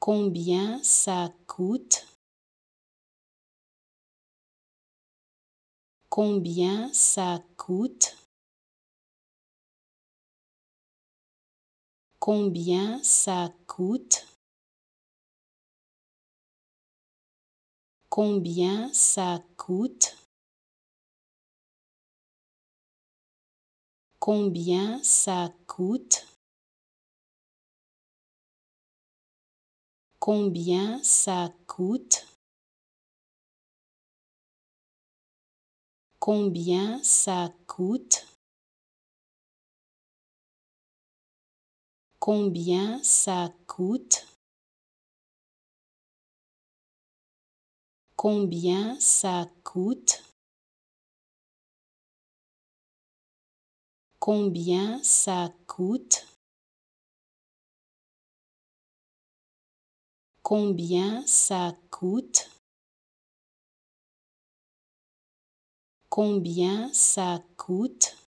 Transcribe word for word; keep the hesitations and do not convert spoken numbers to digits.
Combien ça coûte? Combien ça coûte? Combien ça coûte? Combien ça coûte? Combien ça coûte? Combien ça coûte? Combien ça coûte? Combien ça coûte? Combien ça coûte? Combien ça coûte? Combien ça coûte? Combien ça coûte?